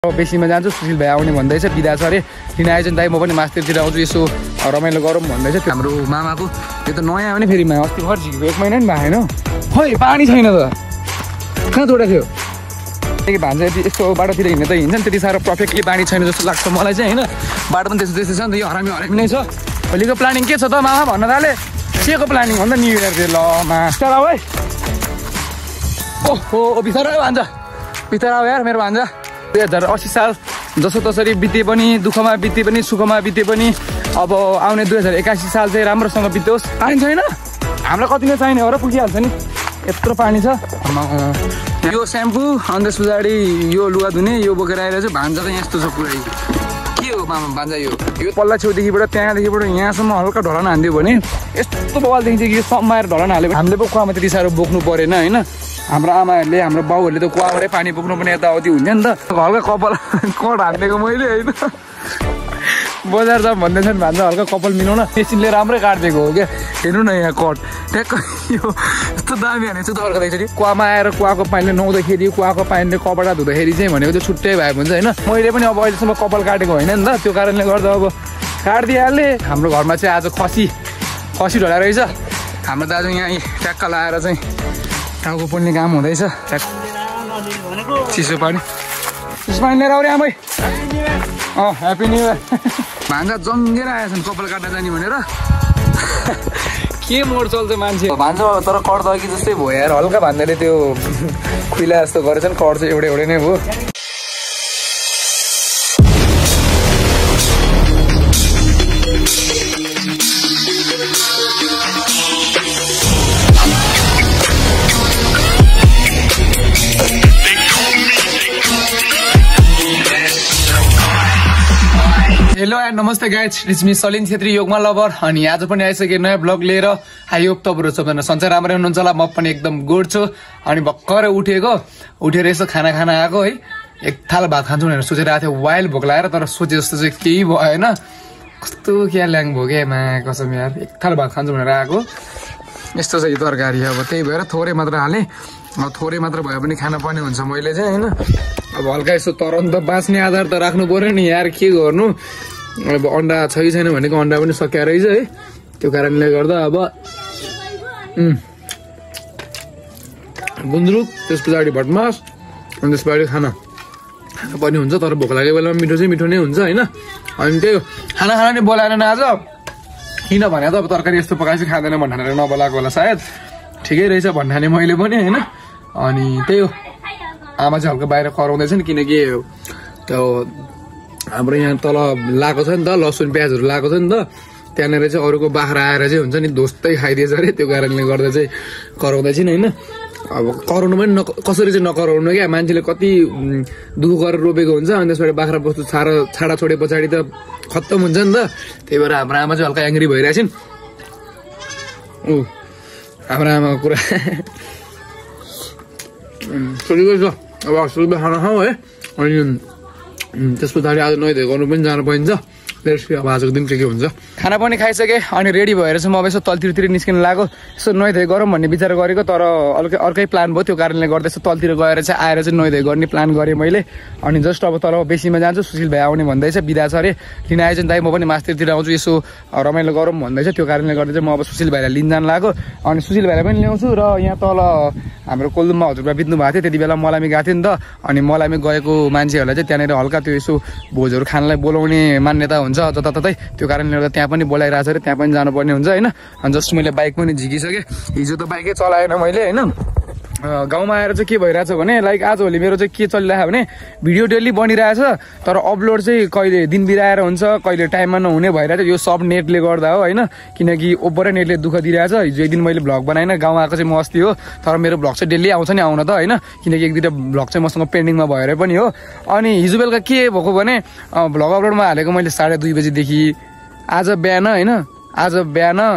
बेसीमा जान्छु सुशील भाइ आउने भन्दैछ बिदा छ अरे लिन आएछ नि दाइ म पनि मास्टरतिर आउँछु यसो रमाइलो गरौँ भन्दैछ हाम्रो मामाको यो त नयाँ भने फेरि अस्ति फर्सिको 1 महिना नि भएन खोइ पानी छैन त कहाँ जोडा थियो भान्जा यस्तो बाटोतिर हिँड्ने त हिँड्छ नि त्यति साह्रो पर्फेक्टली पानी छैन जस्तो लाग्छ मलाई चाहिँ होइन बाटो पनि त्यस्तो छ नि त यो हरामी नै छ भोलिको प्लानिङ के छ त मामा भन्न थाले केको प्लानिङ भन्दा न्यु इयर थियो ल मास्टर आऊ है ओहो बिचरा भान्जा बिचरा आऊ यार मेरो भान्जा 2080 साल जसो तसरी बिते पनि दुःखमा बिते पनि सुखमा बिते पनि अब आउने 2081 साल चाहिँ राम्रोसँग बित्योस् पानी छैन हामीलाई कति नै चाहिने हो र पुगिहाल्छ नि यत्रो पानी छ यो स्याम्पू अनि त्यस पछाडि यो लुगा धुने यो बोकेर आएर चाहिँ भान्जा चाहिँ यस्तो छ पुरै के हो मामा भान्जा यो पल्ला छेउदेखिबाट त्यहाँदेखिबाट यहाँसम्म हल्का ढलान हान्दियो भने यस्तो बवाल देखिन्छ कि यो समाएर ढलान हाल्यो हामीले पो कुवामा त्यति साह्रो बोक्नु परेन होइन हाम्रो आमाहरूले हाम्रो बाउहरूले त कुवाबाटै पानी बोक्नु पनि यताउति हुन्छ नि त हल्का कपाल कट हालिदिएको मैले होइन बजार जाऊँ भन्दैछ नि भान्जा हल्का कपाल मिलाउन मेसिनले राम्रै काटिदिएको हो क्या हेर्नु न यहाँ कट ट्याक्क यो यस्तो दामी हानेको छु त अर्को एकचोटि कुवामा आएर कुवाको पानीले नुहाउँदाखेरि कुवाको पानीले कपडा धुँदाखेरि चाहिँ भनेको चाहिँ छुट्टै भएको हुन्छ होइन मैले पनि अब अहिलेसम्म कपाल काटेको होइन नि त त्यो कारणले गर्दा अब काटिदिइहालेँ हाम्रो घरमा चाहिँ आज खसी ढला रहेछ हाम्रो दाजु यहाँ ट्याक्क लाएर चाहिँ टाउको पोल्ने काम हुँदैछ चिसो पानी लिएर आउने आमै ह्याप्पी न्यु इयर भान्जा जङ्गेर आएछन् कपाल काट्न जाने भनेर के मोड चल्छ मान्छे भान्जा तर कट त अघि जस्तै भयो यार हल्का भान्जाले त्यो खुइला जस्तो गरेछ नि कट चाहिँ एउटै नै हो हेलो एन्ड नमस्ते guys it's me Salin Chhetri योगमा लभर अनि आज पनि आइसके नयाँ ब्लग लिएर आई होप तपाईँहरू सबजना सन्चै राम्रै हुनुहुन्छ होला म पनि एकदम गुड छु अनि भर्खरै उठेर यसो खाना आएको है एक थाल भात खान्छु भनेर सोचेर आएको थियो वाइल्ड भोक लागेर तर सोचे जस्तो चाहिँ केही भएन कस्तो क्या ल्याङ भोगे मा कसम यार एक थाल भात खान्छु भनेर आएको यस्तो छ यो तरकारी अब त्यही भएर थोरै मात्र हालेँ अब थोरै मात्र भए पनि खान पर्ने हुन्छ मैले चाहिँ होइन अब हल्का यसो तरन्त बाँच्ने आधार त राख्नु पर्यो नि यार के गर्नु अब अन्डा छ कि छैन भनेको अन्डा पनि सकिया रहेछ है त्यो कारणले गर्दा अब गुन्द्रुक त्यस पछाडि भटमास अनि त्यस पछाडि खाना पनि हुन्छ तर भोक लागेको बेलामा मिठो नै हुन्छ होइन अनि त्यो खाना नै बोलाएन न आज किन भने त अब तरकारी यस्तो पकाएपछि खाँदैन भन्नाले नबोलाएको होला सायद ठिकै रहेछ भन्नाले मैले पनि होइन अनि त्यही हो आमा चाहिँ हल्का बाहिर कराउँदैछ नि किनकि त्यो हाम्रो यहाँ तल लगाएको छ नि त लसुन प्याजहरू लगाएको छ नि त त्यहाँनिर चाहिँ अरूको बाख्रा आएर चाहिँ हुन्छ नि दोस्तै खाइदिएछ अरे त्यो कारणले गर्दा चाहिँ कराउँदैछन् होइन अब कराउनु पनि कसरी चाहिँ नकराउनु क्या मान्छेले कति दुःख गरेर रोपेको हुन्छ अनि त्यसबाट बाख्रा बस्तु छाडा छोडे पछाडि त खत्तम हुन्छ नि त त्यही भएर हाम्रो आमा चाहिँ हल्का एङ्ग्री भइरहेछन् हाम्रो आमाको कुरा सोचेको छ अब हस्पिटलमा खाना खाउँ है अनि त्यस पछाडि आज नुहाइधुवाइ गर्नु पनि जानु पाइन्छ अब आजको दिन के हुन्छ खाना पनि खाइसकेँ अनि रेडी भएर चाहिँ म अब यसो तलतिर निस्किन लाग्यो यसो नुहाइधुवाइ गरौँ भन्ने विचार गरेको तर अर्कै प्लान भयो त्यो कारणले गर्दा यसो तलतिर गएर चाहिँ आएर चाहिँ नुहाइधुवाइ गर्ने प्लान गरेँ मैले अनि जस्ट अब तल बेसीमा जान्छु सुशील भाइ आउने भन्दैछ बिदा छ अरे लिन आएछ नि दाइ म पनि मास्टरतिर आउँछु यसो रमाइलो गरौँ भन्दैछ त्यो कारणले गर्दा चाहिँ म अब सुशील भाइलाई लिन जान लाग्यो अनि सुशील भाइलाई पनि ल्याउँछु र यहाँ तल हाम्रो कोलुममा हजुरबा बित्नु भएको थियो त्यति बेला मलामी गएको थियो नि त अनि मलामी गएको मान्छेहरूलाई चाहिँ त्यहाँनिर हल्का त्यो यसो भोजहरू खानलाई बोलाउने मान्यता हुन्छ जताततै त्यो कारणले गर्दा त्यहाँ पनि बोलाइरहेको छ अरे त्यहाँ पनि जानुपर्ने हुन्छ होइन अनि जस्ट मैले बाइक पनि झिकिसकेँ हिजो त बाइकै चलाएन मैले होइन गाउँमा आएर चाहिँ के भइरहेछ भने लाइक आजभोलि मेरो चाहिँ के चलिरहेको भने भिडियो डेली बनिरहेछ तर अपलोड चाहिँ कहिले दिन बिराएर हुन्छ कहिले टाइममा नहुने भइरहेछ यो सब नेटले गर्दा हो होइन किनकि ओभरै नेटले दुःख दिइरहेछ हिजो एक दिन मैले भ्लग बनाएन गाउँ आएको चाहिँ म अस्ति हो तर मेरो भ्लग चाहिँ डेली आउँछ नि आउन त होइन किनकि एक दुईवटा भ्लग चाहिँ मसँग पेन्डिङमा भएर पनि हो अनि हिजो बेलुका के भएको भने भ्लग अपलोडमा हालेको मैले 2:30 बजीदेखि आज बिहान होइन आज बिहान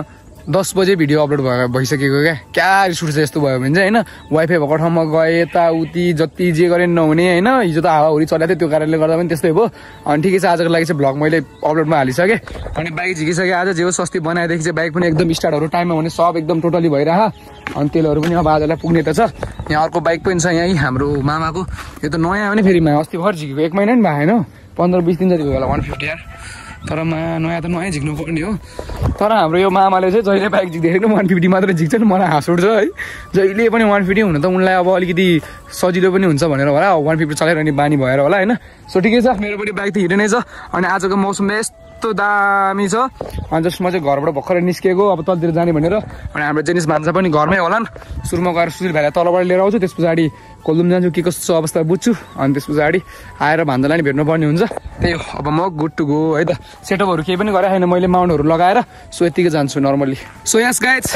10 बजे भिडियो अपलोड भइसकेको क्या रिस उठ्छ यस्तो भयो भने चाहिँ होइन। वाइफाई भएको ठाउँमा गए यताउति जति जे गरे नहुने होइन। हिजो त हावाहुरी चलेको थियो त्यो कारणले गर्दा पनि त्यस्तै भयो। अनि ठिकै छ आजको लागि चाहिँ भ्लग मैले अपलोडमा हालिसकेँ। अनि बाइक झिकिसकेँ आज जे होस् अस्ति बनाएदेखि चाहिँ बाइक पनि एकदम स्टार्टहरू टाइममा हुने सब एकदम टोटली भइरह। अनि तेलहरू पनि अब आजलाई पुग्ने त छ। यहाँ अर्को बाइक पनि छ यहीँ हाम्रो मामाको। यो त नयाँ हो नि फेरि अस्ति भर झिकेको 1 महिना नि भएन 15-20 दिन जति भयो होला 150 यार। तर नयाँ त नयाँ झिक्नु पर्ने हो। तर हाम्रो यो मामाले चाहिँ जहिले बाइक झिक्दाखेरि 150 मात्रै झिक्छ नि। मलाई हाँस उठ्छ है। जहिले पनि 150 हुन त उनलाई अब अलिकति सजिलो पनि हुन्छ भनेर होला 150 चलाइरहने बानी भएर होला होइन। सो ठिकै छ मेरो पनि बाइक त हिँड्ने नै छ। अनि आजको मौसम यस्तो दामी छ। अनि जस्ट म चाहिँ घरबाट भर्खरै निस्केको अब तलतिर जाने भनेर। अनि हाम्रो जेनिस भान्जा पनि घरमै होला नि। सुरुमा गएर सुशील भाइलाई तलबाट लिएर आउँछु त्यस पछाडि कोलुम जान्छु के कस्तो अवस्था बुझ्छु। अनि त्यस पछाडि आएर भान्जालाई नि भेट्नुपर्ने हुन्छ। त्यही हो अब म गुड टु गो है त। सेटअपहरू केही पनि गरेको छैन मैले माउन्टहरू लगाएर। सो यतिकै जान्छु normally. So yes guys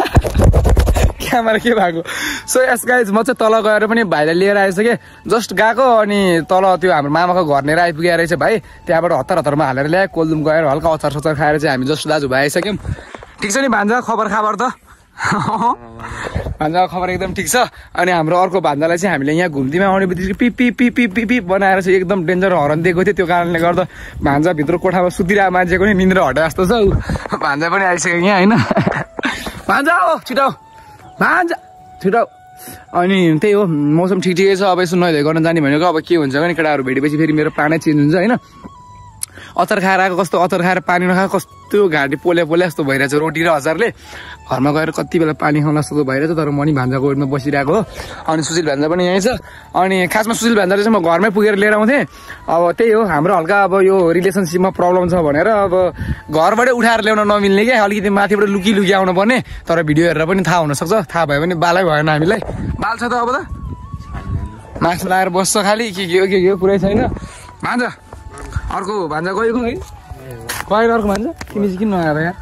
camera के भएको। सो यस गाइज म चाहिँ तल गएर पनि भाइलाई लिएर आइसकेँ। जस्ट गएको अनि तल त्यो हाम्रो मामाको घर लिएर आइपुगेर रहेछ भाइ। त्यहाँबाट हतारमा हालेर ल्याएँ। कोलुम गएर हल्का अचार सचार खाएर चाहिँ हामी जस्ट दाजुभाइ आइसक्यौँ। ठिक छ नि भान्जा खबर त भान्जाको खबर एकदम ठिक छ। अनि हाम्रो अर्को भान्जालाई चाहिँ हामीले यहाँ घुम्तीमा आउने बित्तिकै पिपी बनाएर चाहिँ एकदम डेन्जर हरन दिएको थियो। त्यो कारणले गर्दा भान्जा भित्र कोठामा सुतिरहेको मान्छेको नि निन्द्रा हटे जस्तो छ। भान्जा पनि आइसक्यो यहाँ होइन। भान्जा हो छिटो भान्जा छिटो। अनि त्यही हो मौसम ठिकै छ। अब यसो नुहाइ गर्न जाने भनेको अब के हुन्छ भने केटाहरू भेटेपछि फेरि मेरो प्लानै चेन्ज हुन्छ होइन। अचार खाएर आएको कस्तो अचार खाएर पानी नखाएको कस्तो घाँटी पोले जस्तो भइरहेछ रोटी र अचारले। घरमा गएर कति बेला पानी खाउला जस्तो भइरहेछ। तर म नि भान्जाको वेटमा बसिरहेको हो। अनि सुशील भान्जा पनि यहीँ छ। अनि खासमा सुशील भान्जाले चाहिँ म घरमै पुगेर लिएर आउँथेँ। अब त्यही हो हाम्रो हल्का अब यो रिलेसनसिपमा प्रब्लम छ भनेर अब घरबाटै उठाएर ल्याउन नमिल्ने क्या अलिकति माथिबाट लुकी आउनु पर्ने। तर भिडियो हेरेर पनि थाहा हुनसक्छ। थाहा भयो भने बालै भएन हामीलाई। बाल छ त अब त मास्क लगाएर बस्छ खालि के पुरै छैन। भान्जा अर्को भान्जा गएको है गएर अर्को भान्जा तिमी चाहिँ किन नआएर यहाँ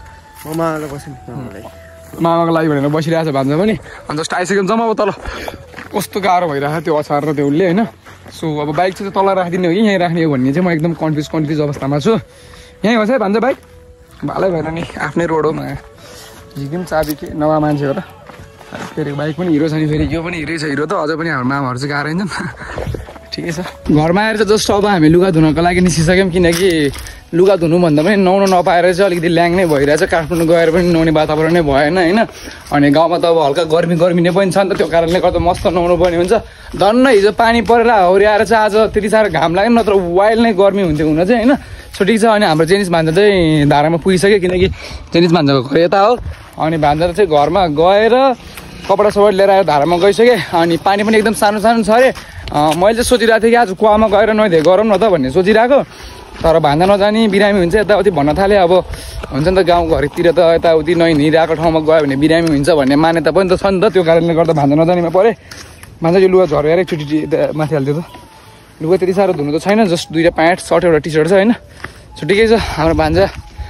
मामाको लागि भनेर बसिरहेको छ भान्जा पनि। अनि जस्ट आइसक्यो जम्मा अब तल कस्तो गाह्रो भइरहेको थियो त्यो अचार र त्यो उसले होइन। सो अब बाइक चाहिँ तल राखिदिने हो कि यहीँ राख्ने हो भन्ने चाहिँ म एकदम कन्फ्युज अवस्थामा छु। यहीँ होस् है भान्जा बाइक भालै भएन नि आफ्नै रोड हो नयाँ झिकिम चाबी के नभए मान्छे हो र। फेरि बाइक पनि हिरो छ नि फेरि यो पनि हिरै छ हिरो त अझै पनि हाम्रो मामाहरू चाहिँ गाह्रो हिँड्छन्। ठिकै छ घरमा आएर चाहिँ जस्ट अब हामी लुगा धुनको लागि निस्किसक्यौँ। किनकि लुगा धुनु भन्दा पनि नुहाउनु नपाएर चाहिँ अलिकति ल्याङ नै भइरहेछ। काठमाडौँ गएर पनि नुहाउने वातावरण नै भएन होइन। अनि गाउँमा त अब हल्का गर्मी नै पनि छ नि त। त्यो कारणले गर्दा मस्त नुहाउनु पर्ने हुन्छ। धन्न हिजो पानी परेर हाउरी आएर चाहिँ आज त्यति साह्रो घाम लाग्यो नत्र वाइल्ड नै गर्मी हुन्थ्यो हुन चाहिँ होइन। सो ठिक छ। अनि हाम्रो जेनिस भान्जा चाहिँ धारामा पुगिसक्यो। किनकि जेनिस भान्जाको घर यता हो। अनि भान्जा चाहिँ घरमा गएर कपडा सपडा लिएर आएर धारामा गइसकेँ। अनि पानी पनि एकदम सानो छ अरे। मैले चाहिँ सोचिरहेको थिएँ कि आज कुवामा गएर नुहाइ गरौँ न त भन्ने सोचिरहेको। तर भान्जा नजाने बिरामी हुन्छ यताउति भन्न थालेँ। अब हुन्छ नि त गाउँघरतिर त यताउति नहिँडिरहेको ठाउँमा गयो भने बिरामी हुन्छ भन्ने मान्यता पनि त छ नि त। त्यो कारणले गर्दा भान्जा नजानेमा परेँ। भान्जा यो लुगा झरेर एकचोटि माथि हाल्थ्यो त। लुगा त्यति साह्रो धुनु त छैन जस्ट 2टा प्यान्ट सर्ट एउटा टी सर्ट छ होइन। सो ठिकै छ हाम्रो भान्जा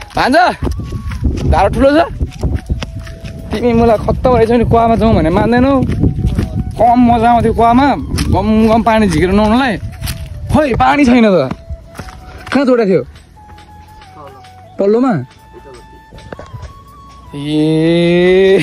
धारो ठुलो छ। तिमी मलाई खत्तम रहेछ नि कुवामा जाउँ भने मान्दैनौ। कम मजा आउँथ्यो कुवामा गम पानी झिकेर नुहाउनुलाई। खोइ पानी छैन त कहाँ जोडा थियो तल्लोमा ए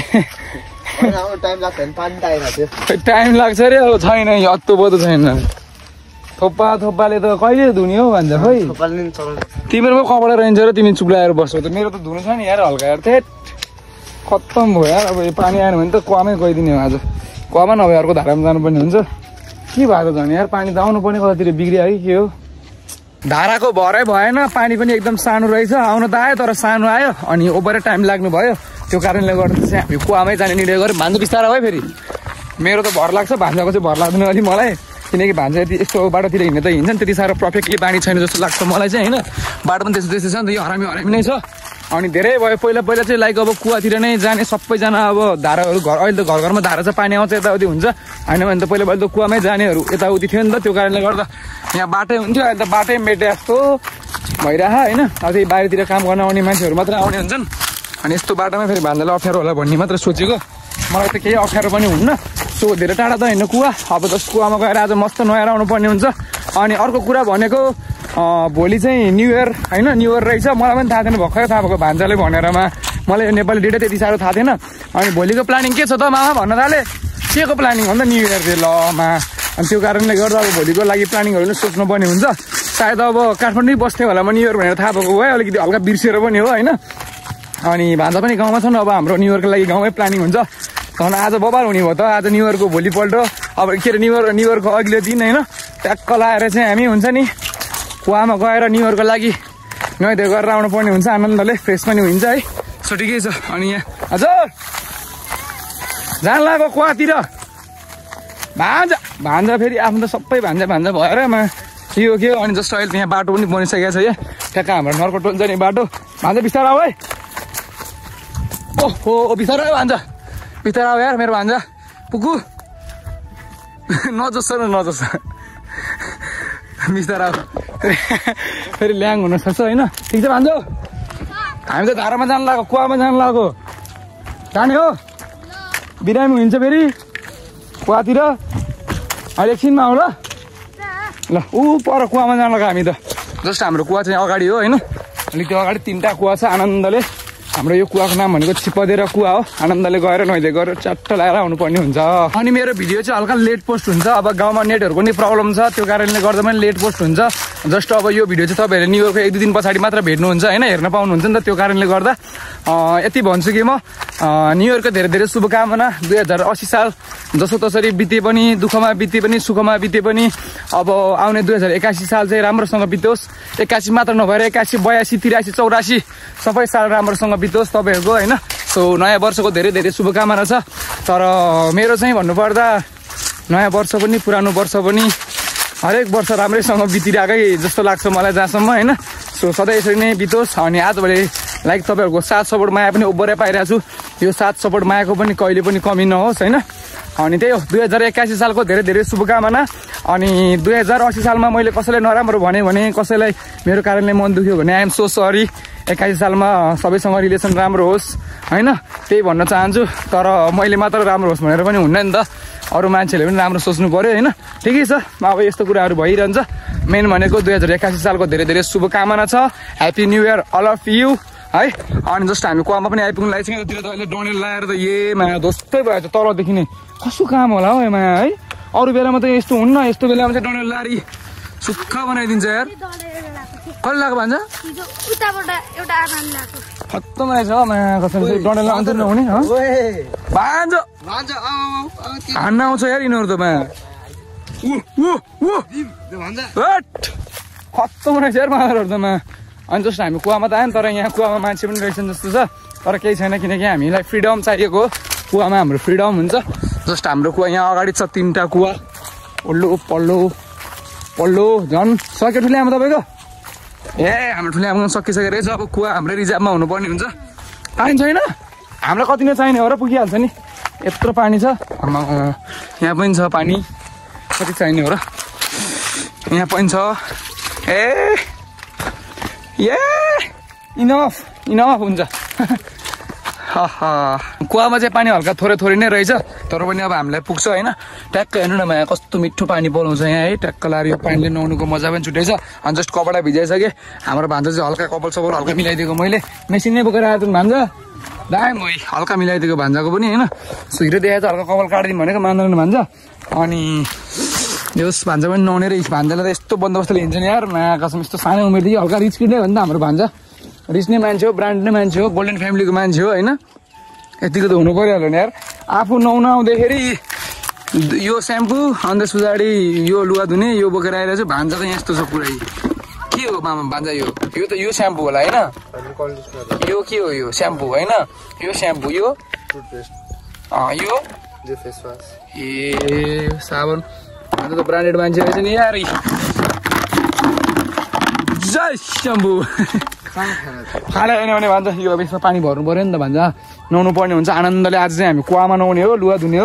टाइम लाग्छ अरे अब छैन हत्तो पत्तो छैन। थोप्पाले त कहिले धुने हो भन्छ खोइ तिमीहरूमा कपडा रहन्छ र तिमी चुप्लाएर बस्छौ त। मेरो त धुनु छ नि यार हल्का यार थेट खत्तम भयो यार। अब यो पानी आएन भने त कुवामै गइदिने हो आज। कुवामा नभए अर्को धारामा जानुपर्ने हुन्छ। के भएको झन् यार पानी त आउनु पर्ने कतातिर बिग्रियो है के हो। धाराको भरै भएन पानी पनि एकदम सानो रहेछ। आउन त आयो तर सानो आयो अनि ओभर टाइम लाग्नु भयो। त्यो कारणले गर्दा चाहिँ हामी कुवामै जाने निर्णय गऱ्यौँ। भान्जा बिस्तारो भयो फेरि मेरो त भर लाग्छ भान्जाको चाहिँ भर लाग्दैन अलि मलाई। किनकि भान्जा यति यस्तो बाटोतिर हिँड्ने त हिँड्छ नि त्यति साह्रो पर्फेक्टली पानी छैन जस्तो लाग्छ मलाई चाहिँ होइन। बाटो पनि त्यस्तो छ नि त यो हरामी नै छ। अनि धेरै भयो पहिला चाहिँ लाइक अब कुवातिर नै जाने सबैजना अब धाराहरू घर अहिले त घरमा धारा चाहिँ पानी आउँछ यताउति हुन्छ होइन भने त पहिला त कुवामै जानेहरू यताउति थियो नि त। त्यो कारणले गर्दा यहाँ बाटै हुन्थ्यो अहिले त बाटै मेटे जस्तो भइरह होइन। अब त्यही बाहिरतिर काम गर्न आउने मान्छेहरू मात्रै आउने हुन्छन्। अनि यस्तो बाटोमा फेरि भान्जालाई अप्ठ्यारो होला भन्ने मात्र सोचेको। मलाई त केही अप्ठ्यारो पनि हुन्न। सो धेरै टाढा त होइन कुवा। अब जस्तो कुवामा गएर आज मस्त नुहाएर आउनु पर्ने हुन्छ। अनि अर्को कुरा भनेको भोलि चाहिँ न्यू इयर होइन न्यू इयर रहेछ मलाई पनि थाहा थिएन भर्खरै थाहा भएको भान्जाले भनेरमा मलाई यो नेपाली डेटै त्यति साह्रो थाहा थिएन अनि भोलिको प्लानिङ के छ त मामा भन्न थाले के को प्लानिङ भन्दा न्यू इयर डे ल मा अनि त्यो कारणले गर्दा अब भोलिको लागि प्लानिङहरू नै सोच्नुपर्ने हुन्छ सायद अब काठमाडौँ बस्थ्यो होला म न्यू इयर भनेर थाहा भएको भए अलिकति हल्का बिर्सेर पनि हो होइन अनि भान्जा पनि गाउँमा छन् अब हाम्रो न्यू इयरको लागि गाउँमै प्लानिङ हुन्छ झन् आज बबाल हुने भयो त आज न्यू इयरको भोलिपल्ट अब के अरे न्यू इयरको अघिल्लो दिन होइन ट्याक्क लाएर चाहिँ हामी हुन्छ नि कुवामा गएर न्यू इयरको लागि नुहाइधुवाइ गरेर आउनु पर्ने हुन्छ आनन्दले फ्रेस पनि हुन्छ है सो ठिकै छ अनि यहाँ हजुर जान लाग्यो कुवातिर भान्जा फेरि आफ्नो त सबै भान्जा भएर यो के हो अनि जस्तो अहिले यहाँ बाटो पनि बनिसकेको छ यहाँ ट्याक्क हाम्रो नर्कटोल जाने बाटो भान्जा बिस्तारो आऊ है ओहो बिस्तारो आयो भान्जा बिस्तारो आऊ यार मेरो भान्जा पुगु नजोस् बिस्तारो आऊ फेरि ल्याङ हुन सक्छ होइन ठिक छ भान्जो हामी त धारामा जानु लाग्यो कुवामा जानु लाग्यो जाने हो बिरामी हुन्छ फेरि कुवातिर अहिले एकछिनमा आऊ ल ऊ पर कुवामा जानु लाग्यो हामी त जस्ट हाम्रो कुवा चाहिँ अगाडि हो होइन अलिक त्यो अगाडि 3टा कुवा छ आनन्दले हाम्रो यो कुवाको नाम भनेको छिपदेर कुवा हो आनन्दले गएर नुहाइधुवाइ गरेर च्याट्ट लगाएर आउनुपर्ने हुन्छ अनि मेरो भिडियो चाहिँ हल्का लेट पोस्ट हुन्छ अब गाउँमा नेटहरूको नि प्रब्लम छ त्यो कारणले गर्दा पनि लेट पोस्ट हुन्छ जस्ट अब यो भिडियो चाहिँ तपाईँहरूले न्यू इयरको 1-2 दिन पछाडि मात्र भेट्नुहुन्छ होइन हेर्न पाउनुहुन्छ नि त त्यो कारणले गर्दा यति भन्छु कि म न्यू इयरको धेरै धेरै शुभकामना 2080 साल जसो तसरी बिते पनि दुःखमा बिते पनि सुखमा बिते पनि अब आउने 2081 साल चाहिँ राम्रोसँग बितोस् 81 मात्र नभएर 81 82 83 84 सबै साल राम्रोसँग बितोस् तपाईँहरूको होइन सो नयाँ वर्षको धेरै धेरै शुभकामना छ तर मेरो चाहिँ भन्नुपर्दा नयाँ वर्ष पनि पुरानो वर्ष पनि हरेक वर्ष राम्रैसँग बितिरहेकै जस्तो लाग्छ मलाई जहाँसम्म होइन सो सधैँ यसरी नै बितोस् अनि आजभोलि लाइक तपाईँहरूको साथ सपोर्ट माया पनि ओभरै पाइरहेको छु यो साथ सपोर्ट मायाको पनि कहिले पनि कमी नहोस् होइन अनि त्यही हो 2081 सालको धेरै धेरै शुभकामना अनि 2080 सालमा मैले कसैलाई नराम्रो भने कसैलाई मेरो कारणले मन दुख्यो भने आइएम सो सरी 81 सालमा सबैसँग रिलेसन राम्रो होस् होइन त्यही भन्न चाहन्छु तर मैले मात्र राम्रो होस् भनेर पनि हुन्न नि त अरू मान्छेले पनि राम्रो सोच्नु पर्यो होइन ठिकै छ अब यस्तो कुराहरू भइरहन्छ मेन भनेको 2081 सालको धेरै धेरै शुभकामना छ happy new year all of you है अनि जस्ट हामी कुवामा पनि आइपुग्नु लागेको त्यो त अहिले डनेल लगाएर त माया जस्तै भयो तलदेखि नै कसो काम होला हौ माया है अरू बेलामा त यस्तो हुन्न यस्तो बेलामा चाहिँ डनेल लारी सुक्खा बनाइदिन्छ यार कहिले लाग्यो भन्छ खत्तम रहेछ हो माया कसम डनेल लान्छ नहुने भान्ज हान्न आउँछ यार यिनीहरू त माया खत्तम रहेछ यार मायाहरू त माया अनि जस्तो हामी कुवामा त आयो नि तर यहाँ कुवामा मान्छे पनि रहेछन् जस्तो छ तर केही छैन किनकि हामीलाई फ्रिडम चाहिएको हो कुवामा हाम्रो फ्रिडम हुन्छ जस्ट हाम्रो कुवा यहाँ अगाडि छ 3टा कुवा पल्लो झन् सक्यो ठुले आमा तपाईँको हाम्रो ठुले आमा सकिसकेको रहेछ अब कुवा हाम्रै रिजर्भमा हुनुपर्ने हुन्छ पानी छैन हामीलाई कति नै चाहिने हो र पुगिहाल्छ नि यत्रो पानी छ यहाँ पनि छ पानी कति चाहिने हो र यहाँ पनि छ इनफ हुन्छ कुवामा चाहिँ पानी हल्का थोरै नै रहेछ तर पनि अब हामीलाई पुग्छ होइन ट्याक्क हेर्नु न माया कस्तो मिठो पानी बोलाउँछ यहाँ है ट्याक्क लाएर यो पानीले नुहाउनुको मजा पनि छुट्टै छ अनि जस्ट कपडा भिजाइसके हाम्रो भान्जा चाहिँ हल्का कपाल सपाल हल्का मिलाइदिएको मैले मेसिन नै बोकेर आएको भान्जा दाम है हल्का मिलाइदिएको भान्जाको पनि होइन सुइरो देखाएको हल्का कपाल काटिदिनु भनेको मान्दैन भान्जा अनि यस भान्जा पनि नुहाउने रहेछ भान्जालाई त यस्तो बन्दोबस्तले हिँड्छ नि यार नयाँ कसम यस्तो सानो उमेरदेखि हल्का रिच किड नै हो नि त हाम्रो भान्जा रिच नै मान्छे हो ब्रान्ड नै मान्छे हो गोल्डन फ्यामिलीको मान्छे हो होइन यतिको त हुनु परिहाल्यो नि यार आफू नुहाउँदाखेरि यो स्याम्पू अनि त्यस पछाडि यो लुगा धुने यो बोकेर आइरहेको छ भान्जा चाहिँ यस्तो छ पुरै के हो मामा भान्जा यो त यो स्याम्पू होला होइन यो के हो यो स्याम्पू होइन यो स्याम्पू यो यो फेस वास साबुन अन्त त ब्रान्डेड मान्छे रहेछ नि यार जय स्याम्पू खाना होइन भने भन्छ यो यसमा पानी भर्नु पऱ्यो नि त भन्छ नुहाउनु पर्ने हुन्छ आनन्दले आज चाहिँ हामी कुवामा नुहाउने हो लुगा धुने हो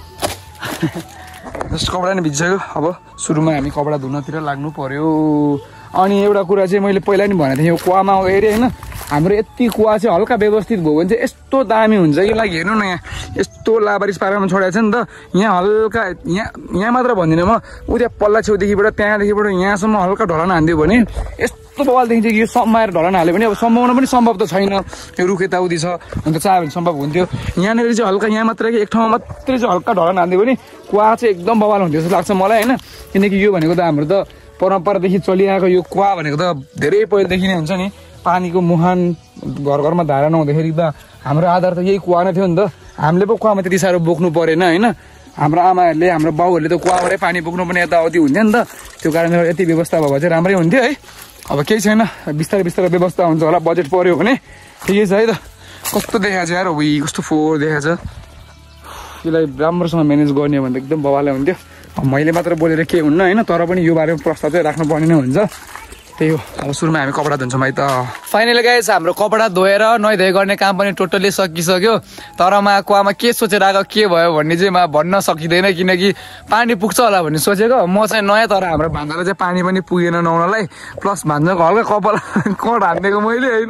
जस्ट कपडा नै भिजिसक्यो अब सुरुमा हामी कपडा धुनतिर लाग्नु पर्यो अनि एउटा कुरा चाहिँ मैले पहिला नि भनेको थिएँ यो कुवामा आउँदाखेरि होइन हाम्रो यति कुवा चाहिँ हल्का व्यवस्थित भयो भने चाहिँ यस्तो दामी हुन्छ कि लागि हेर्नु न यहाँ यस्तो लाबारिस पारामा छोडेको छ नि त यहाँ हल्का यहाँ मात्र भन्दिनँ म उता पल्ला छेउदेखिबाट त्यहाँदेखिबाट यहाँसम्म हल्का ढलान हानिदियो भने यस्तो बवाल देखिन्छ कि यो सम्माएर ढलान हाल्यो भने अब सम्भावना पनि सम्भव त छैन यो रुख यताउति छ अन्त चाह्यो भने सम्भव हुन्थ्यो यहाँनिर चाहिँ हल्का यहाँ मात्रै एक ठाउँमा मात्रै चाहिँ हल्का ढलान हानिदियो भने कुवा चाहिँ एकदम बवाल हुन्थ्यो जस्तो लाग्छ मलाई होइन किनकि यो भनेको त हाम्रो त परम्परादेखि चलिआएको यो कुवा भनेको त धेरै पहिलेदेखि नै हुन्छ नि पानीको मुहान घर घरमा धारा नहुँदाखेरि त हाम्रो आधार त यही कुवा नै थियो नि त हामीले पो कुवामा त्यति साह्रो बोक्नु परेन होइन हाम्रो आमाहरूले हाम्रो बाउहरूले त कुवाबाटै पानी बोक्नु पनि यताउति हुन्थ्यो नि त त्यो कारणले यति व्यवस्था भयो चाहिँ राम्रै हुन्थ्यो है अब केही छैन बिस्तारै बिस्तारै व्यवस्था हुन्छ होला बजेट पर्यो भने ठिकै छ है त कस्तो देखाएको छ यार उही कस्तो फोहोर देखाएको छ यसलाई राम्रोसँग म्यानेज गर्ने भने त एकदम बवालै हुन्थ्यो मैले मात्र बोलेर के हुन्न होइन तर पनि यो बारेमा प्रस्ताव चाहिँ राख्नुपर्ने नै हुन्छ त्यही हो अब सुरुमा हामी कपडा धुन्छौँ है त फाइनली गाइस हाम्रो कपडा धोएर नुहाइधुवाइ गर्ने काम पनि टोटल्ली सकिसक्यो तर कुवामा के सोचेर आएको के भयो भन्ने चाहिँ भन्न सकिँदैन किनकि पानी पुग्छ होला भन्ने सोचेको म चाहिँ नयाँ तर हाम्रो भान्जालाई चाहिँ पानी पनि पुगेन नुहाउनलाई प्लस भान्जाको हल्का कपाल कट हानिदिएको मैले होइन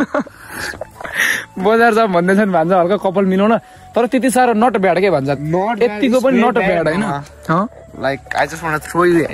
बजार जाऊँ भन्दैछन् भान्जा हल्का कपाल मिलाउन तर त्यति साह्रो नट ब्याड के भन्छ यतिको पनि नट ब्याड होइन like I just want to throw you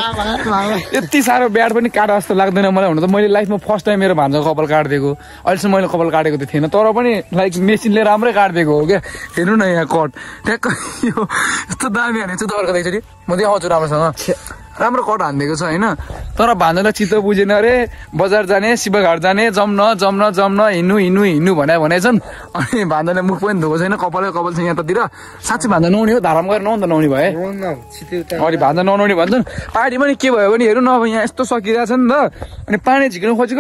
यति साह्रो ब्याड पनि काट जस्तो लाग्दैन मलाई हुन त मैले लाइफमा फर्स्ट टाइम मेरो भान्जाको कपाल काटिदिएको अहिलेसम्म मैले कपाल काटेको त थिएन तर पनि लाइक मेसिनले राम्रै काटिदिएको हो क्या हेर्नु न यहाँ कट ट्याक्क यो यस्तो दामी हानेको छ तपाईँहरूको एकचोटि म देखाउँछु राम्रोसँग राम्रो कट हानिदिएको छ होइन तर भान्जालाई चित्त बुझेन अरे बजार जाने शिवघाट जाने जम्न हिँड्नु भने छन् अनि भान्जाले मुख पनि धोएको छैन कपाल छ यतातिर साँच्चै भान्जा नुहाउने हो धारामा गएर नुहाउनु त नुहाउने भए अनि भान्जा ननुहाउने भन्छन् पानी पनि के भयो भने हेर्नु न अब यहाँ यस्तो सकिरहेछ नि त अनि पानी झिक्नु खोजेको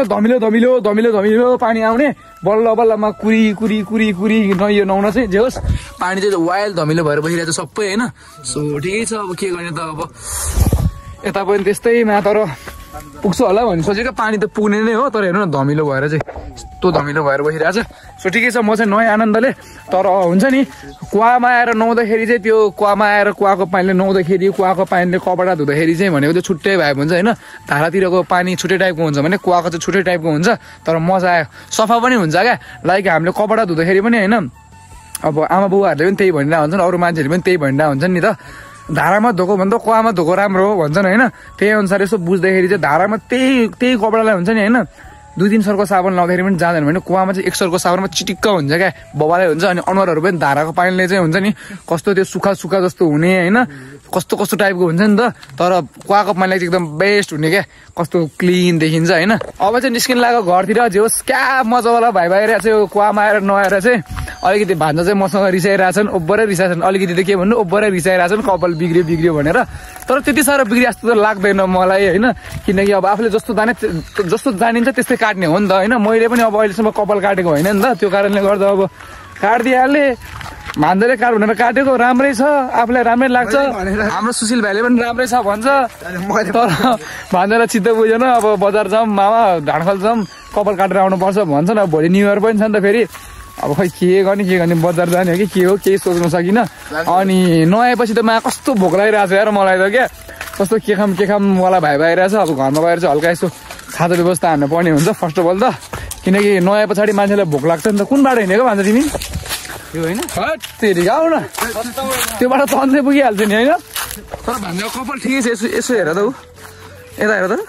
धमिलो पानी आउने बल्ल बल्लमा कुरी नयो नुहाउन चाहिँ जे होस् पानी चाहिँ वाइल्ड धमिलो भएर बसिरहेको छ सबै होइन सो ठिकै छ अब के गर्ने त अब यता पनि त्यस्तैमा तर पुग्छ होला भन्ने सोचेको पानी त पुग्ने नै हो तर हेर्नु न धमिलो भएर चाहिँ यस्तो धमिलो भएर बसिरहेछ सो ठिकै छ म चाहिँ नयाँ आनन्दले तर हुन्छ नि कुवामा आएर नुहाउँदाखेरि चाहिँ त्यो कुवामा आएर कुवाको पानीले नुहाउँदाखेरि कुवाको पानीले कपडा धुँदाखेरि चाहिँ भनेको त्यो छुट्टै भएको हुन्छ होइन धारातिरको पानी छुट्टै टाइपको हुन्छ भने कुवाको चाहिँ छुट्टै टाइपको हुन्छ तर मजा आयो सफा पनि हुन्छ क्या लाइक हामीले कपडा धुँदाखेरि पनि होइन अब आमा बुवाहरूले पनि त्यही भनिरहेको हुन्छन् अरू मान्छेहरूले पनि त्यही भनिरहेको हुन्छन् नि त धारामा धोको भन्दा कुवामा धोको राम्रो हो भन्छन् होइन त्यही अनुसार यसो बुझ्दाखेरि चाहिँ धारामा त्यही कपडालाई हुन्छ नि होइन 2-3 सरको साबुन लाउँदाखेरि पनि जाँदैन भने कुवामा चाहिँ 1 सरको साबुनमा चिटिक्क हुन्छ क्या बबालै हुन्छ अनि अनुहारहरू पनि धाराको पानीले चाहिँ हुन्छ नि कस्तो त्यो सुखा जस्तो हुने होइन कस्तो टाइपको हुन्छ नि त तर कुवाको पानीलाई चाहिँ एकदम बेस्ट हुने क्या कस्तो क्लिन देखिन्छ होइन अब चाहिँ निस्किन लागेको घरतिर जे होस् क्या मजावाला भाइ भइरहेको छ यो कुवामा आएर नुहाएर चाहिँ अलिकति भान्जा चाहिँ मसँग रिसाइरहेछन् ओभरै रिसाइरहेछन् अलिकति त के भन्नु ओभरै रिसाइरहेछन् कपाल बिग्रियो भनेर तर त्यति साह्रो बिग्रियो जस्तो त लाग्दैन मलाई होइन किनकि अब आफूले जस्तो जानिन्छ त्यस्तै काट्ने हो नि त होइन मैले पनि अब अहिलेसम्म कपाल काटेको होइन नि त त्यो कारणले गर्दा अब काटिदिइहालेँ भान्जाले काट भनेर काटेको राम्रै छ आफूलाई राम्रै लाग्छ हाम्रो सुशील भाइले पनि राम्रै छ भन्छ तर भान्जालाई चित्त बुझेन अब बजार जाऊँ मामा ढाँडखल जाऊँ कपाल काटेर आउनुपर्छ भन्छन् अब भोलि न्यु इयर पनि छ नि त फेरि अब खै के गर्ने बजार जाने हो कि के हो केही सोच्न सकिनँ अनि नुहाएपछि त मा कस्तो भोक लागिरहेको छ यार मलाई त क्या कस्तो के खाम वाला भाइ भइरहेछ अब घरमा गएर चाहिँ हल्का यसो खाजा व्यवस्था हान्नु पर्ने हुन्छ फर्स्ट अफ अल त किनकि नुहाए पछाडि मान्छेलाई भोक लाग्छ नि त कुन बाटो हिँडेको भन्छ तिमी त्यो होइन तेरि आऊ न त्यो बाटो तन्दै पुगिहाल्छ नि होइन तर भान्जाको कपाल ठिकै छ यसो हेर त ऊ यता हेर त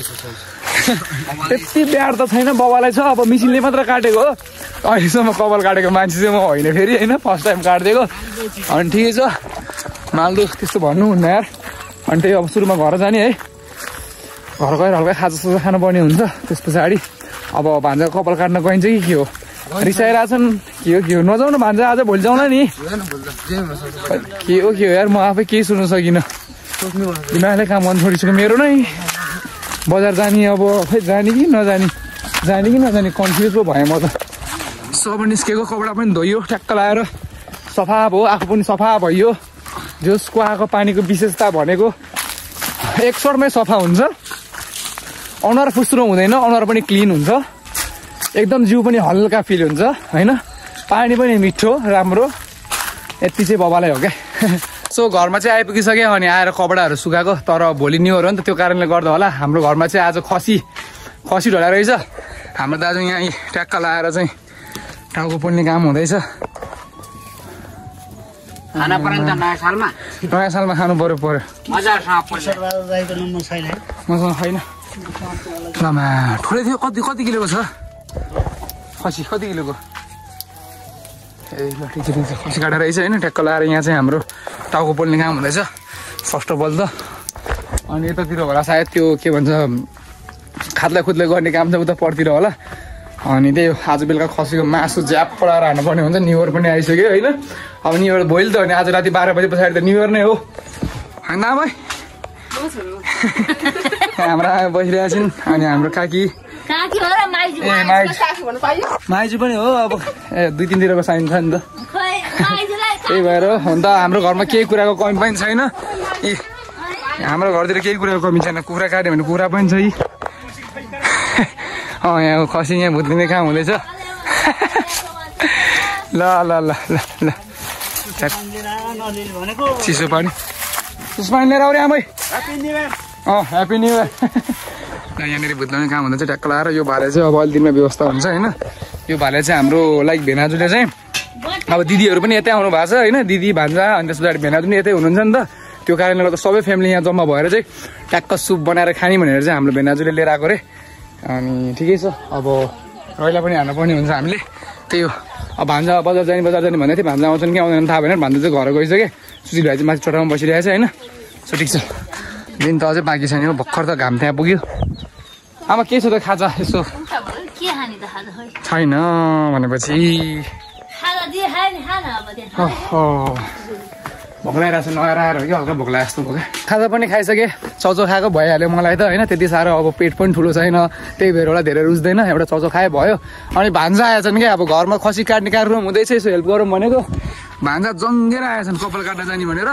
त्यति ब्याड त छैन बबालाई छ अब मिसिनले मात्र काटेको हो अहिलेसम्म कपाल काटेको मान्छे चाहिँ म होइन फेरि होइन फर्स्ट टाइम काटिदिएको अनि ठिकै छ माल्दो त्यस्तो भन्नु हुन्न यार अनि त्यही अब सुरुमा घर जाने है घर गएर हल्का खाजा खानुपर्ने हुन्छ त्यस पछाडि अब भान्जाको कपाल काट्न गइन्छ कि के हो रिसाइरहेछन् के हो नजाउँ न भान्जा आज भोलि जाउँला नि के हो यार म आफै केही सुन्न सकिनँ दिमागले काम गर्नु छोडिसक्यो मेरो नै बजार जाने अब खै जाने कि नजाने कन्फ्युज पो भएँ म त सब निस्केको कपडा पनि धोयो ठ्याक्क लगाएर सफा भयो आफू पनि सफा भयो जसको आएको पानीको विशेषता भनेको एक सर्टमै सफा हुन्छ अनुहार फुस्रो हुँदैन अनुहार पनि क्लिन हुन्छ एकदम जिउ पनि हल्का फिल हुन्छ होइन पानी पनि मिठो राम्रो यति चाहिँ बबालै हो क्या सो घरमा चाहिँ आइपुगिसक्यो अनि आएर कपडाहरू सुकाएको तर भोलि न्यु इयर हो नि त त्यो कारणले गर्दा होला हाम्रो घरमा चाहिँ आज खसी ढल्या रहेछ हाम्रो दाजु यहाँ ट्याक्क लाएर चाहिँ टाउको पोल्ने काम हुँदैछ। नयाँ सालमा खानु पर्यो। मसँग छैन। ठुलै थियो। कति किलोको छ खसी? कति किलोको? ए ल ठिक छ खसी काटेर रहेछ होइन। ट्याक्क लाएर यहाँ चाहिँ हाम्रो टाउको पोल्ने काम हुँदैछ फर्स्ट अफ अल त। अनि यतातिर होला सायद त्यो के भन्छ खाद्ला खुद्ला गर्ने काम चाहिँ उता पर्तिर होला। अनि त्यही आज बेलुका खसीको मासु झ्याप पडाएर हान्नुपर्ने हुन्छ। न्यु इयर पनि आइसक्यो होइन। अब न्यु इयर भोलि त हो नि, आज राति 12 बजे पछाडि त न्यु इयर नै हो होइन आमै? हाम्रो आमा बसिरहेको छिन्। अनि हाम्रो काकी माइजू पनि हो। अब 2-3 दिनको चाहिन्छ नि त। त्यही भएर हुन त हाम्रो घरमा केही कुराको कमी पनि छैन। हाम्रो घरतिर केही कुराको कमी छैन। कुखुरा काट्यो भने कुखुरा पनि छ। यहाँ खसी यहाँ भुत्लिने काम हुँदैछ। ल ल ल ल ल चिसो पानी लिएर आउने आमै। Happy new year. यहाँनिर भुत्लाउने काम हुँदैछ ट्याक्क लाएर। यो भाले चाहिँ अब अलि दिनमा व्यवस्था हुन्छ होइन। यो भाले चाहिँ हाम्रो लाइक भेनाजुले चाहिँ अब दिदीहरू पनि यतै आउनु भएको छ होइन। दिदी भान्जा अनि त्यस पछाडि भेनाजु पनि यतै हुनुहुन्छ नि त। त्यो कारणले गर्दा सबै फ्यामिली यहाँ जम्मा भएर चाहिँ ट्याक्क सुप बनाएर खाने भनेर चाहिँ हाम्रो भेनाजुले लिएर आएको अरे। अनि ठिकै छ। अब रैला पनि हान्नुपर्ने हुन्छ हामीले। त्यही हो। अब भान्जा बजार जाने भन्दै थियो। भान्जा आउँछन् कि आउँदैन थाहा भएन। भान्जा चाहिँ घर गइसक्यो। सुशील भाइ चाहिँ माथि चोटामा बसिरहेको छ होइन। सो ठिक छ। दिन त अझै बाँकी छैन। भर्खर त घाम त्यहाँ पुग्यो। आमा के छ त खाजा यसो? छैन भनेपछि भोक लगाइरहेको छ। नआएर आएर हो कि हल्का भोक लागेको जस्तो भयो। खाजा पनि खाइसकेँ। चौचो खाएको भइहाल्यो मलाई त होइन। त्यति साह्रो अब पेट पनि ठुलो छैन। त्यही भएर होला धेरै रुच्दैन। एउटा चौचो खाए भयो। अनि भान्जा आएछन् क्या। अब घरमा खसी काट्ने कार्यक्रम हुँदैछ। यसो हेल्प गरौँ भनेको भान्जा जङ्गेर आएछन् कपाल काट्न जाने भनेर।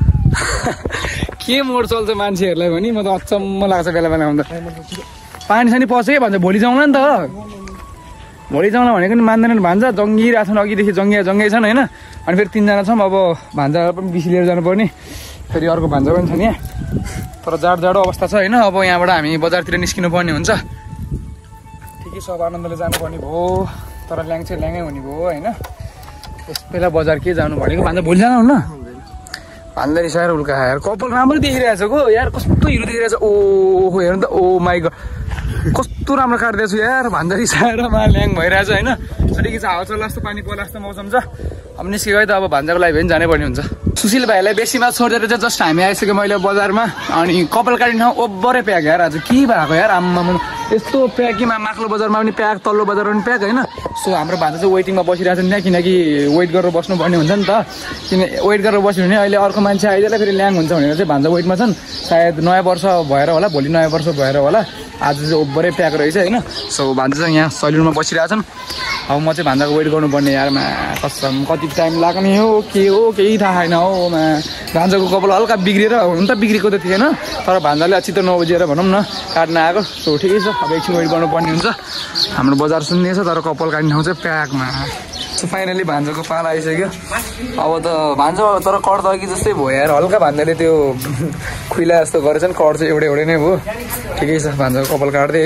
के मोड चल्छ मान्छेहरूलाई भने म त अचम्म लाग्छ बेला बेलामा। पानी सानी पर्छ कि भन्छ भोलि जाउँला नि त। भोलि जाउँला भनेको नि मान्दैनन्। भान्जा जङ्गिरहेको छन्। अघिदेखि जङ्गिया छन् होइन। अनि फेरि 3जना छौँ। अब भान्जा पनि बिसी लिएर जानुपर्ने। फेरि अर्को भान्जा पनि छ नि यहाँ। तर जाडो अवस्था छ होइन। अब यहाँबाट हामी बजारतिर निस्किनु पर्ने हुन्छ। ठिकै छ। अब आनन्दले जानुपर्ने भयो। तर ल्याङै हुने भयो होइन। यस बेला बजार के जानु भनेको? भान्जा भोलि जानु हुन्न? भान्जा रिसाएर उल्का यार। कपाल राम्रो देखिरहेछ गो यार। कस्तो हिरो देखिरहेछ। ओहो हेर्नु त। ओ माई गड कस्तो राम्रो काट्दैछु यार। भान्जा रिसाएर ल्याङ भइरहेछ होइन। ठिकै छ। हावा चल्ला जस्तो पानी पर्ला जस्तो मौसम छ। अब निस्केको है त। अब भान्जाको लागि पनि जानै पर्ने हुन्छ। सुशील भाइलाई बेसीमा छोडेर चाहिँ जस्ट हामी आइसक्यो मैले बजारमा। अनि कपाल काट्ने ठाउँ ओभरै प्याक यार। आज के भएको यार आम्मा यस्तो प्याकीमा माक्लो बजारमा पनि प्याक, तल्लो बजारमा पनि प्याक होइन। सो हाम्रो भान्जा चाहिँ वेटिङमा बसिरहेको छ नि त्यहाँ। किनकि वेट गरेर बस्नुपर्ने हुन्छ नि त। किन वेट गरेर बस्यो भने अहिले अर्को मान्छे आइदिएला फेरि ल्याङ हुन्छ भनेर चाहिँ भान्जा वेटमा छन्। सायद नयाँ वर्ष भएर होला। भोलि नयाँ वर्ष भएर होला। आज चाहिँ ओभरै प्याक रहेछ होइन। सो भान्जा चाहिँ यहाँ सैलुनमा बसिरहेछन्। अब म चाहिँ भान्जाको वेट गर्नुपर्ने यारमा कसम। कति टाइम लाग्ने हो के हो केही थाहा छैन हो। भान्जाको कपाल हल्का बिग्रिएर हुन त बिग्रेको त थिएन। तर भान्जाले चित्त नबुझेर भनौँ न काट्न आएको। सो ठिकै छ। अब एकछिन वेट गर्नुपर्ने हुन्छ। हाम्रो बजार सुन्ने छ तर कपाल काट्ने ठाउँ चाहिँ प्याकमा। सो फाइनली भान्जाको पाला आइसक्यो। अब त भान्जा तर कट त अघि जस्तै भयो यार। हल्का भान्जाले त्यो खुइला जस्तो गरेछ नि। कट चाहिँ एउटै नै भयो। ठिकै छ। भान्जाको कपाल काट्दै है।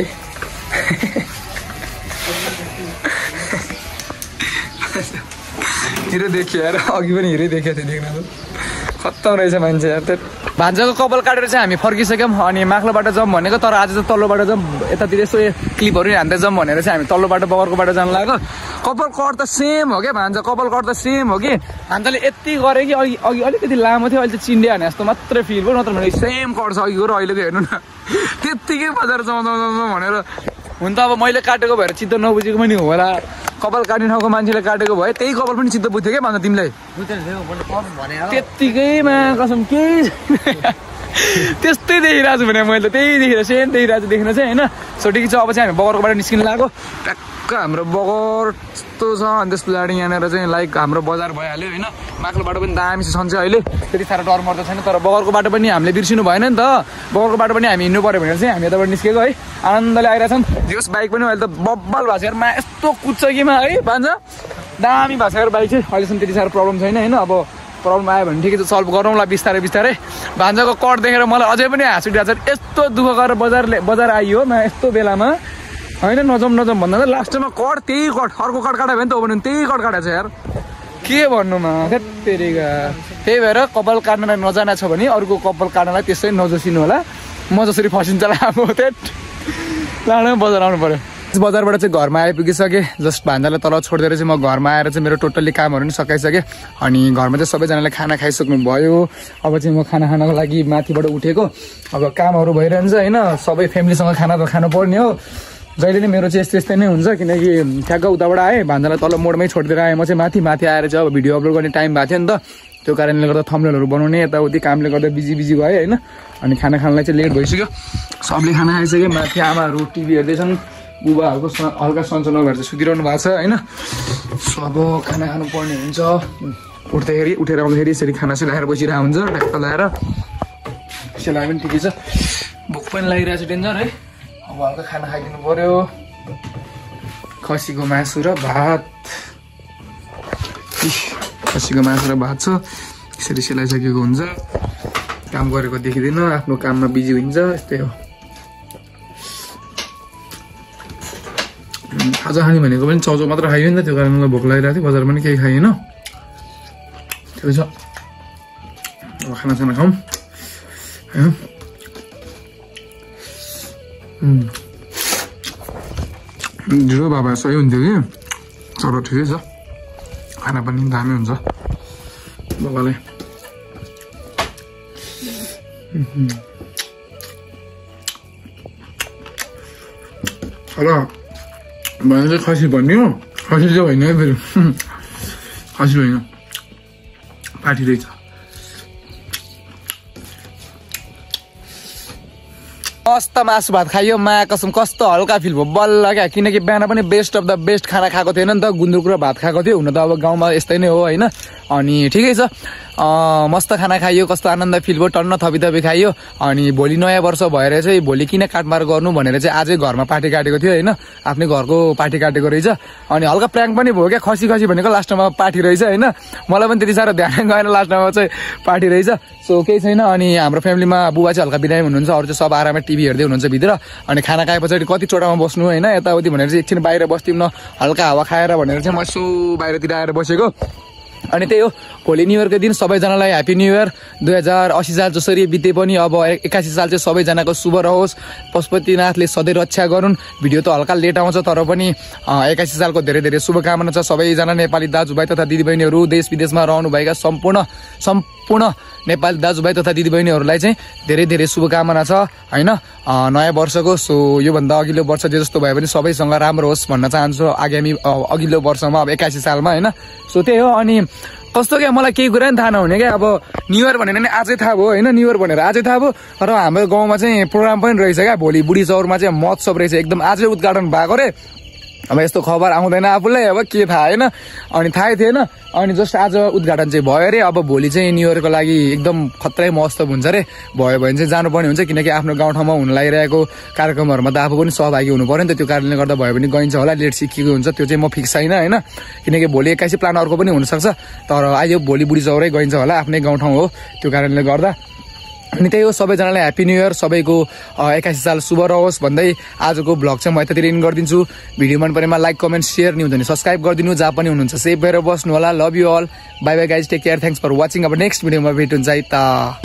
हिरो देखियो यार। अघि पनि हिरै देखेको थियो देख्न। खत्तम रहेछ मान्छे यार। त्यो भान्जाको कपाल काटेर चाहिँ हामी फर्किसक्यौँ। अनि माक्लोबाट जाउँ भनेको तर आज चाहिँ तल्लोबाट जाउँ। यतातिर यसो क्लिपहरू हान्दै जाउँ भनेर चाहिँ हामी तल्लो बाटो बगरको बाटो जानु लाग्यो। कपाल कट त सेम हो क्या। भान्जा कपाल कट त सेम हो कि। भान्जाले यति गरे कि अघि अलिकति लामो थियो। अहिले चाहिँ चिन्डे हाने जस्तो मात्रै फिल भयो। नत्र भने सेम कट छ अघिको र अहिलेको हेर्नु न। त्यत्तिकै बजार जाउँ भनेर। हुन त अब मैले काटेको भएर चित्त नबुझेको पनि होला। कपाल काट्ने ठाउँको मान्छेले काटेको भए त्यही कपाल पनि चित्त बुझ्थ्यो क्या भन्दा तिमीलाई। त्यत्तिकैमा कसम केही त्यस्तै देखिरहेको छु भने मैले त्यही देखेर सेम देखिरहेको छु देख्न चाहिँ होइन। सो ठिकै छ। अब चाहिँ हामी बगरको बाटो निस्किनु लाग्यो। ट्याक्क हाम्रो बगर यस्तो छ। अनि त्यस पछाडि यहाँनिर चाहिँ लाइक हाम्रो बजार भइहाल्यो होइन। माक्लो बाटो पनि दामी छ सन्चै अहिले। त्यति साह्रो डर मर्दो छैन। तर बगरको बाटो पनि हामीले बिर्सिनु भएन नि त। बगरको बाटो पनि हामी हिँड्नु पऱ्यो भनेर चाहिँ हामी यताबाट निस्केको है। आनन्दले आइरहेछन्। जस बाइक पनि अहिले त बब्बल भएको छ यार। यस्तो कुद्छ कि है भान्जा दामी भएको छ यार बाइक चाहिँ। अहिलेसम्म त्यति साह्रो प्रब्लम छैन होइन। अब प्रब्लम आयो भने ठिकै छ सल्भ गरौँला बिस्तारै बिस्तारै। भान्जाको कट देखेर मलाई अझै पनि हाँस उठिरहेको छ। यस्तो दुःख गरेर बजार आइयो यस्तो बेलामा होइन नजाउँ भन्दा लास्टमा कट त्यही कट अर्को कट काट्यो भने त हो भने त्यही कट काटेको छ यार के भन्नुमा तेरिका त्यही भएर कपाल काट्नलाई नजाना छ भने अर्को कपाल काट्नलाई त्यसै नजोसिनु होला म जसरी फसिन्छ ल अब लानु बजार आउनु पर्यो बजारबाट चाहिँ घरमा आइपुगिसकेँ जस्ट भान्जालाई तल छोडिदिएर चाहिँ म घरमा आएर चाहिँ मेरो टोटल्ली कामहरू पनि सकाइसकेँ अनि घरमा चाहिँ सबैजनाले खाना खाइसक्नु भयो अब चाहिँ म खाना खानको लागि माथिबाट उठेको अब कामहरू भइरहन्छ होइन सबै फ्यामिलीसँग खाना त खानु पर्ने हो जहिले नै मेरो चाहिँ यस्तै नै हुन्छ किनकि ठ्याक्क उताबाट आएँ भान्जालाई तल मोडमै छोडिदिएर आएँ म चाहिँ माथि आएर चाहिँ अब भिडियो अपलोड गर्ने टाइम भएको थियो नि त त्यो कारणले गर्दा थम्बनेलहरू बनाउने यताउति कामले गर्दा बिजी भयो होइन अनि खाना खानलाई चाहिँ लेट भइसक्यो सबले खाना खाइसक्यो माथि आमाहरू टिभी हेर्दैछन् बुबाहरूको हल्का सन्चो नभएर चाहिँ सुतिरहनु भएको छ होइन सो अब खाना खानु पर्ने हुन्छ उठ्दाखेरि उठेर आउँदाखेरि यसरी खाना चाहिँ लगाएर बसिरहेको हुन्छ ट्याक्क लगाएर सेलाइ पनि ठिकै छ भोक पनि लागिरहेको छ डेन्जर है अब हल्का खाना खाइदिनु पर्यो खसीको मासु र भात खसीको मासु र भात छ यसरी सेलाइसकेको हुन्छ काम गरेको देखिँदैन आफ्नो काममा बिजी हुन्छ यस्तै हो खाजा खाने भनेको पनि चाउचाउ मात्र खाइयो नि त त्यो कारणले भोक लागिरहेको थियो बजार पनि केही खाइएन ठिकै छ अब खानासाना खाऊँ होइन ढिलो बाबा सही हुन्थ्यो कि तर ठिकै छ खाना पनि दामी हुन्छ बाबालाई तर भने चाहिँ खसी भन्ने हो खसी चाहिँ होइन है फेरि खसी होइन पाठी रहेछ मस्त मासु भात खाइयो माया कसम कस्तो हल्का फिल भयो बल्ल क्या किनकि बिहान पनि बेस्ट अफ द बेस्ट खाना खाएको थिएन नि त गुन्द्रुक र भात खाएको थियो हुन त अब गाउँमा यस्तै नै हो होइन अनि ठिकै छ मस्त खाना खाइयो कस्तो आनन्द फिल भयो टन्न थपी खाइयो अनि भोलि नयाँ वर्ष भएर चाहिँ भोलि किन काटमार गर्नु भनेर चाहिँ आजै घरमा पार्टी काटेको थियो होइन आफ्नै घरको पार्टी काटेको रहेछ अनि हल्का प्र्याङ्क पनि भयो क्या खसी भनेको लास्टमा पार्टी रहेछ होइन मलाई पनि त्यति साह्रो ध्यान गएन लास्टमा चाहिँ पार्टी रहेछ सो केही छैन अनि हाम्रो फ्यामिलीमा बुबा चाहिँ हल्का बिरामी हुनुहुन्छ अरू चाहिँ सब आरामै टिभी हेर्दै हुनुहुन्छ भित्र अनि खाना खाए पछाडि कति चोटामा बस्नु होइन यताउति भनेर चाहिँ एकछिन बाहिर बस्दिउँ न हल्का हावा खाएर भनेर चाहिँ म यसो बाहिरतिर आएर बसेको अनि त्यही हो भोलि न्यू इयरको दिन सबैजनालाई ह्याप्पी न्यू इयर 2080 साल जसरी बिते पनि अब 81 साल चाहिँ सबैजनाको शुभ रहोस् पशुपतिनाथले सधैँ रक्षा गरून् भिडियो त हल्का लेट आउँछ तर पनि 81 सालको धेरै शुभकामना छ सबैजना नेपाली दाजुभाइ तथा दिदीबहिनीहरू देश विदेशमा रहनुभएका सम्पूर्ण नेपाली दाजुभाइ तथा दिदीबहिनीहरूलाई चाहिँ धेरै शुभकामना छ होइन नयाँ वर्षको सो योभन्दा अघिल्लो वर्ष जे जस्तो भए पनि सबैसँग राम्रो होस् भन्न चाहन्छु आगामी अघिल्लो वर्षमा अब 81 सालमा होइन सो त्यही हो अनि कस्तो क्या मलाई केही कुरा नि थाहा नहुने क्या अब न्यू इयर भनेर नि आजै थाहा भयो होइन न्यू इयर भनेर आजै थाहा भयो र हाम्रो गाउँमा चाहिँ प्रोग्राम पनि रहेछ क्या भोलि बुढी चौरमा चाहिँ महोत्सव रहेछ एकदम आजै उद्घाटन भएको रे अब यस्तो खबर आउँदैन आफूलाई अब के थाहा होइन अनि थाहै थिएन अनि जस्ट आज उद्घाटन चाहिँ भयो अरे अब भोलि चाहिँ न्यू इयरको लागि एकदम खत्रै महोत्सव हुन्छ अरे भयो भने चाहिँ जानुपर्ने हुन्छ किनकि आफ्नो गाउँठाउँमा हुन लागिरहेको कार्यक्रमहरूमा त आफू पनि सहभागी हुनु पर्यो नि त त्यो कारणले गर्दा भयो भने गइन्छ होला लेट सिकेको हुन्छ त्यो चाहिँ म फिक्स छैन होइन किनकि भोलि 81 प्लान अर्को पनि हुनसक्छ तर आयो भोलि बुढी चौरै गइन्छ होला आफ्नै गाउँठाउँ हो त्यो कारणले गर्दा अनि त्यही हो सबैजनालाई ह्याप्पी न्यू इयर सबैको 81 साल शुभ रहोस् भन्दै आजको भ्लग चाहिँ म यतातिर इन गरिदिन्छु भिडियो मन परेमा लाइक कमेन्ट शेयर न्यू भने सब्सक्राइब गरिदिनु जहाँ पनि हुनुहुन्छ सेफ भएर बस्नु होला love you all bye bye guys take care thanks for watching अब नेक्स्ट भिडियोमा भेट हुन्छ है त